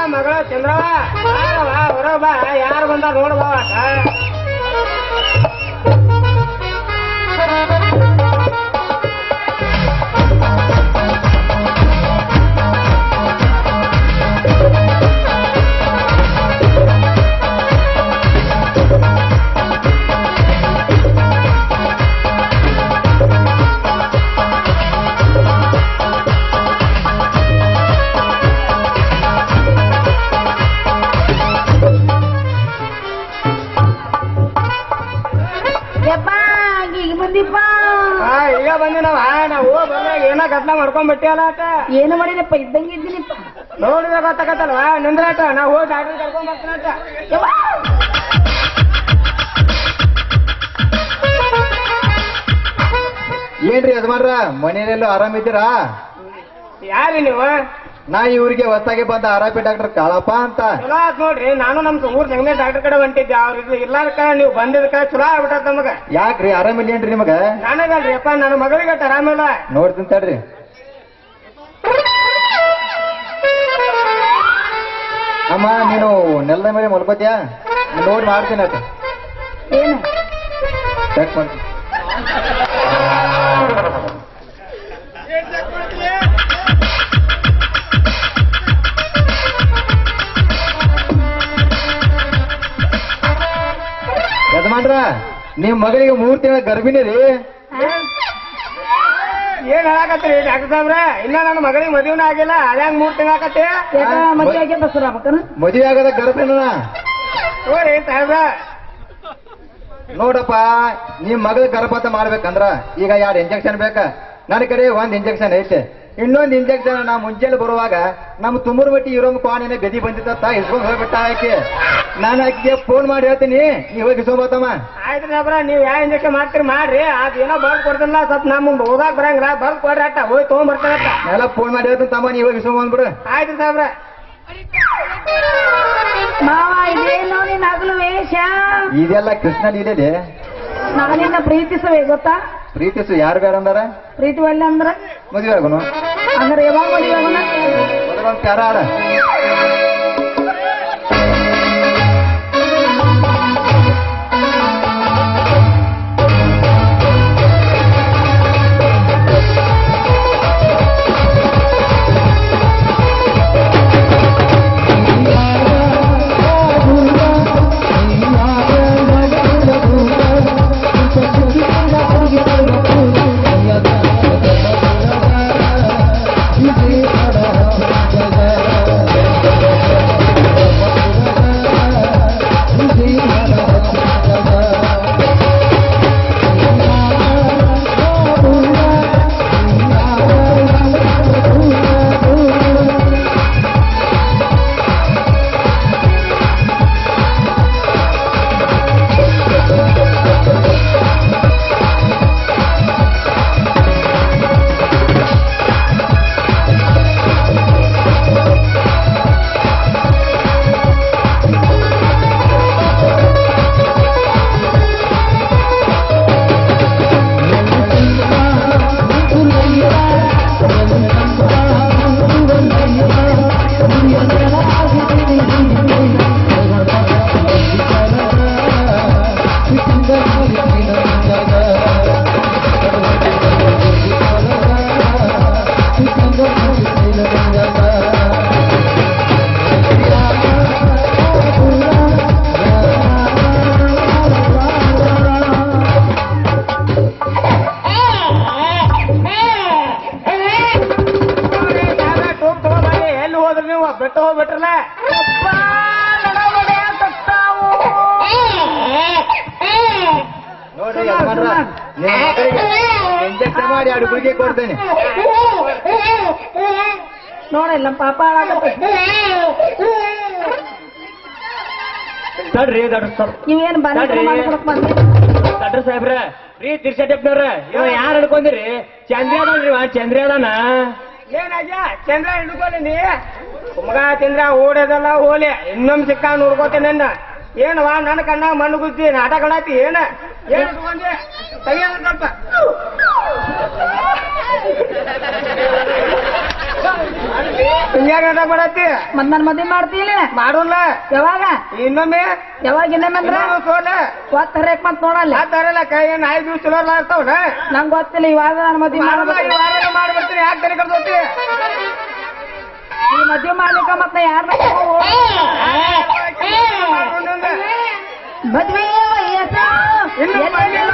ಮಗಳ ಚಂದ್ರವ ಹೊರ ಬಾ ಯಾರು ಬಂದಾರ ನೋಡ್ಬಾ ಈಗ ಬಂದಿ ನಾವು ಬಂದಾಗ ಏನ ಗದ್ಲ ಮಾಡ್ಕೊಂಡ್ ಬಿಟ್ಟಿವಲ್ಲ ಆಟ ಏನು ಮಾಡಿದಪ್ಪ ಇದ್ದಂಗೆ ಇದ್ದೀನಿಪ್ಪ ನೋಡಿದ್ರೆ ಗೊತ್ತಾಗತ್ತಲ್ವಾ ನಿಂದ್ರಾಟ ನಾವು ಹೋಗಿ ಡಾಕ್ಟರ್ ಕರ್ಕೊಂಡ್ ಬರ್ತೀನಟ ಏನ್ರಿ ಯಜಮಾನ್ರ ಮನೆಯಲ್ಲೆಲ್ಲೂ ಆರಾಮಿದ್ದೀರಾ? ಯಾರಿ ನೀವು? ನಾ ಇವ್ರಿಗೆ ಹೊಸಾಗಿ ಬಂದ ಆರಾಪಿ ಡಾಕ್ಟರ್ ಕಾಳಪ್ಪ ಅಂತ. ಚಲೋ ಆತ್ ನೋಡ್ರಿ, ನಾನು ನಮ್ ಊರ್ ಜಂಗನೆ ಡಾಕ್ಟರ್ ಕಡೆ ಹೊಂಟಿದ್ದೆ. ಅವ್ರ ಇರ್ಲಾರ್ಕ ನೀವು ಬಂದಿದ್ಕ ಚಲೋ ಆಗ್ಬಿಟ್ಟ ನಮಗ. ಯಾಕ್ರಿ ಆರಾಮಿಲ್ಲೇನ್ರಿ ನಿಮಗ? ನನಗಲ್ರಿ ಅಪ್ಪ, ನನ್ನ ಮಗಳಿಗೆ ಆರಾಮಿಲ್ಲ. ನೋಡ್ತೀನಿ ತಡ್ರಿ. ಅಮ್ಮ ನೀನು ನೆಲದ ಮೇಲೆ ಮಲ್ಕೋತಿಯಾ? ನೋಡಿ ಮಾಡ್ತೀನಿ ಅಕ್ಕ. ಏನು ಚೆಕ್ ಮಾಡ್ತೀನಿ. ಯಜಮಾನ್ರ ನಿಮ್ ಮಗಳಿಗೆ 3 ತಿಂಗಳ ಗರ್ಭಿಣಿ ರೀ. ಏನ್ ಹೇಳಾಕತ್ರಿ ಡಾಕ್ಟರ್ ಸಾಹೇಬ್ರ? ಇನ್ನ ನನ್ನ ಮಗಳಿಗೆ ಮದುವೆನ ಆಗಿಲ್ಲ, ಅದ್ಯಾಂಗ 3 ತಿಂಗಳ ಆಕತಿ? ಮದುವೆ ಆಗಿ ಬಸ್ಸರ ಮದುವೆ ಆಗದ ಗರ್ಭಿಣ ನೋಡ್ರಿ ಸಾಹೇಬ್ರ. ನೋಡಪ್ಪ, ನಿಮ್ ಮಗಳ ಗರ್ಭಪಾತ ಮಾಡ್ಬೇಕಂದ್ರ ಈಗ 2 ಇಂಜೆಕ್ಷನ್ ಬೇಕ. ನನ್ನ ಕಡೆ 1 ಇಂಜೆಕ್ಷನ್ ಐತೆ. ಇನ್ನೊಂದು ಇಂಜೆಕ್ಷನ್ ನಾ ಮುಂಜಾನೆ ಬರುವಾಗ ನಮ್ಮ ತುಮೂರು ಮಟ್ಟಿ ಇರೋಮ್ ಕ್ವಾನಿನ ಗದಿ ಬಂದಿತ್ತ ಇಸ್ಕೊಂಡ್ ಹೋಗ್ಬಿಟ್ಟ ಆಕೆ. ನಾನು ಆಕೆಗೆ ಫೋನ್ ಮಾಡಿ ಹೇಳ್ತೀನಿ, ನೀವ್ ಹೋಗಿ ಇಸ್ಕೊಂಬತ್ತಮ್ಮ. ಆಯ್ತು ಸಾಬ್ರ, ನೀವ್ ಯಾವ ಇಂಜೆಕ್ಷನ್ ಮಾಡ್ತೀರಿ ಮಾಡ್ರಿ. ಅದೇನೋ ಬರ್ದ್ ಕೊಡ್ತಿಲ್ಲ, ಸ್ವಲ್ಪ ನಮ್ ಹೋಗಾಕ್ ಬರಂಗಿಲ್ಲ, ಬರ್ದ್ ಕೊಡ್ರಿ ಅಟ್ಟ ಹೋಗಿ ತಗೊಂಡ್ಬರ್ತಾರತ್ತ. ಎಲ್ಲ ಫೋನ್ ಮಾಡಿ ಹೇಳ್ತೀನಿ ತಮ್ಮ, ನೀವ್ ಹೋಗಿ ಇಸ್ಕೊಂಬಂದ್ಬಿಡು. ಆಯ್ತು ಸಾಬ್ರ. ಮಾವ ಇದೇನೋ ನೀನ್ ಹಗಲು ವೇಷ. ಇದೆಲ್ಲ ಕೃಷ್ಣ ಲೀಲೆ. ನಾನಿನ್ನ ಪ್ರೀತಿಸುವೆ ಗೊತ್ತಾ? ಪ್ರೀತಿಸು ಯಾರು ಬೇಡ ಅಂದಾರ? ಪ್ರೀತಿ ಒಳ್ಳೆ ಅಂದ್ರ ಮದುವೆ ಆಗೋನು. ಅಂದ್ರೆ ಯಾವಾಗ ಮದುವೆ ಆಗೋಣ? ಮೊದಲೊಂದು ಕ್ಯಾರ ಆಡ. ಬೆಟ್ಟ ಹೋಗ್ಬಿಟ್ರಲ್ಲ ನೋಡ್ರಿ ಯಜಮಾನ್ರ, ಇಂಜೆಕ್ಷನ್ ಮಾಡಿ 2 ಗುಳಿಗೆ ಕೊಡ್ತೇನೆ. ನೋಡಲ್ಲ ಪಾಪ ತಡ್ರಿ ಡಾಕ್ಟರ್ ಇವೇನು ಡಾಕ್ಟರ್ ಸಾಹೇಬ್ರ ರೀ ತಿರ್ಸಟಪ್ನವ್ರ, ಇವ ಯಾರು ಹಿಡ್ಕೊಂಡಿರಿ? ಚಂದ್ರ ಅದನ್ರಿ, ಚಂದ್ರ ಅದಾನ. ಏನಾಗ ಚಂದ್ರ ಹಿಡ್ಕೊಳ್ಳಿ ನೀ ಮಗ. ಚಂದ್ರ ಓಡೋದಲ್ಲ ಹೋಲಿ, ಇನ್ನೊಮ್ಮೆ ಸಿಕ್ಕ ನೋಡ್ಕೋತೇನೆ. ಏನವಾ ನನ್ನ ಕಣ್ಣಾಗ ಮಣ್ಣು ಗುದ್ದಿ ನಾಟಕ ಆಡಾತಿ? ಏನ ಏನ್ ಹಿಡ್ಕೊಂಡೆ? ತೆಗಿಯೋದ ಸ್ವಲ್ಪ ಹಿಂಗ್ಯಾಗ ನಾಟಕ ಮಾಡತ್ತಿ ಮತ್ ನನ್ ಮದ್ವೆ ಮಾಡ್ತೀಲ್ಲ ಮಾಡೋಲ್ಲ ಯಾವಾಗ ಇನ್ನೊಮ್ಮೆ ಯಾವಾಗ ಇನ್ನೊಮ್ಮೆ ಅಂದ್ರ ಸೋಲ ಒತ್ ಹರಿಯಕ್ ಮತ್ ನೋಡಲ್ಲ ಆ ತರಲ್ಲ ಕೈ ಏನ್ 5 ದಿವ್ಸ ಚಲೋ ಆಗ್ತಾವನ ನಂಗ್ ಗೊತ್ತಿಲ್ಲ ಇವಾಗ ನನ್ ಮದ್ವೆ ಮಾಡ್ಬಿಡ್ತೀನಿ ಯಾಕೆ ತಲೆ ಕಡ್ದೋತಿ ಈ ಮದ್ವೆ ಮಾಡ್ಲಿಕ್ಕ ಮತ್ ನಾ ಯಾರ ಮದ್ವೆ ವಯಸ್ಸು ಇನ್ನು